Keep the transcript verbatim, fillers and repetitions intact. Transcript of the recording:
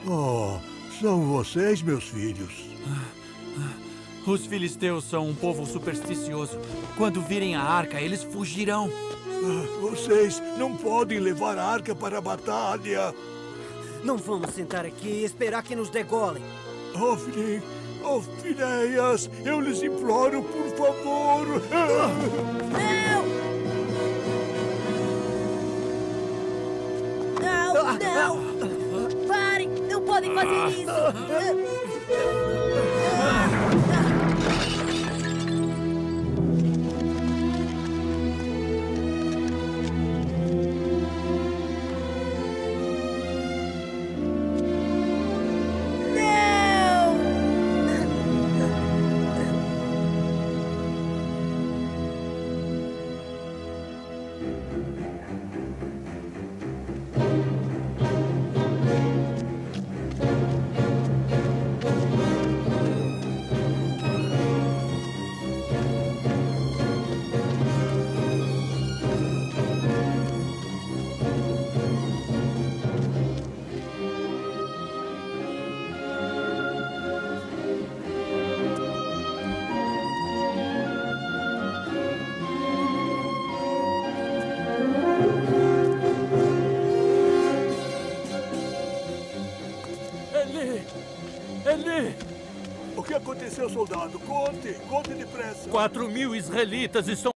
Oh, são vocês, meus filhos. Os filisteus são um povo supersticioso. Quando virem a arca, eles fugirão. Ah, vocês não podem levar a arca para a batalha. Não vamos sentar aqui e esperar que nos degolem. Ofni, oh, Finéias, eu lhes imploro, por favor. Não! Não, não! Parem! Não podem fazer isso! O que aconteceu, soldado? Conte, conte depressa. Quatro mil israelitas estão